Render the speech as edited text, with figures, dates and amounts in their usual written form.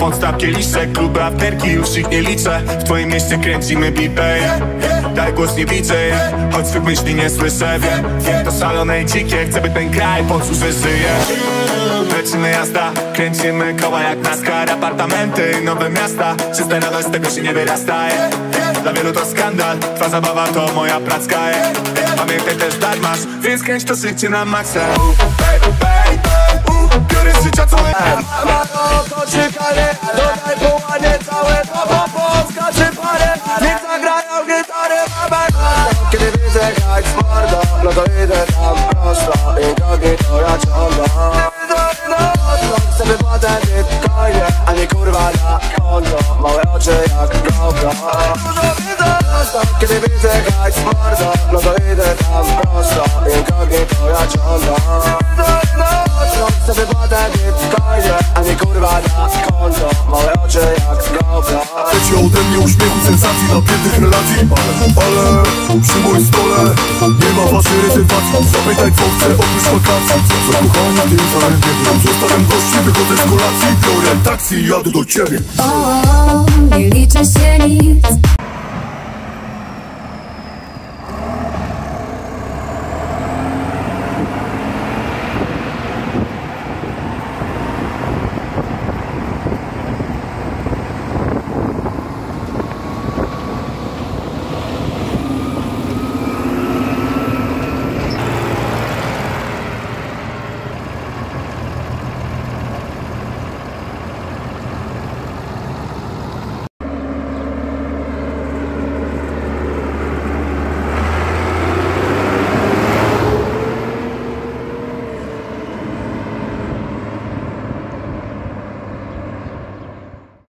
podstaw kieliszek, kluby, afterki, już ich nie liczę. W twoim mieście kręcimy bipę, daj głos, nie widzę, choć swych myśli nie słyszę. Wiem, to szalone i dzikie, chcę by ten kraj poczuł, że żyje. Lecimy jazda, kręcimy koła jak NASCAR. Apartamenty, nowe miasta, czysta radość, z tego się nie wyrasta. Dla wielu to skandal, twa zabawa to moja pracka. Pamiętaj też, tak masz, więc kręć to życie na maksa. Biorę z życia całe. Ma to czy karę, dodaj połanie całe. To Polska czy parę, niech zagrają gitarę. Kiedy widzę hajs mordo, no to idę tam prosto. Inkognito ja ciągam. Chcę wypłatę bitcoinie, a nie kurwa na konto. Małe oczy jak GoPro. Kiedy widzę hajs mordo, no to idę tam prosto. Inkognito ja ciągam. Chcę wypłatę bitcoinie, a nie kurwa na konto. Małe oczy jak GoPro. Chcecie ode mnie uśmiechu, sensacji, napiętych relacji. Ale przy moim stole nie ma waszej rezerwacji. Zapytaj co chcę oprócz wakacji. Co kochani, tym zaledwie zostawiam gości, wychodzę z kolacji. Biorę taksi i jadę do ciebie. Nie liczy się nic.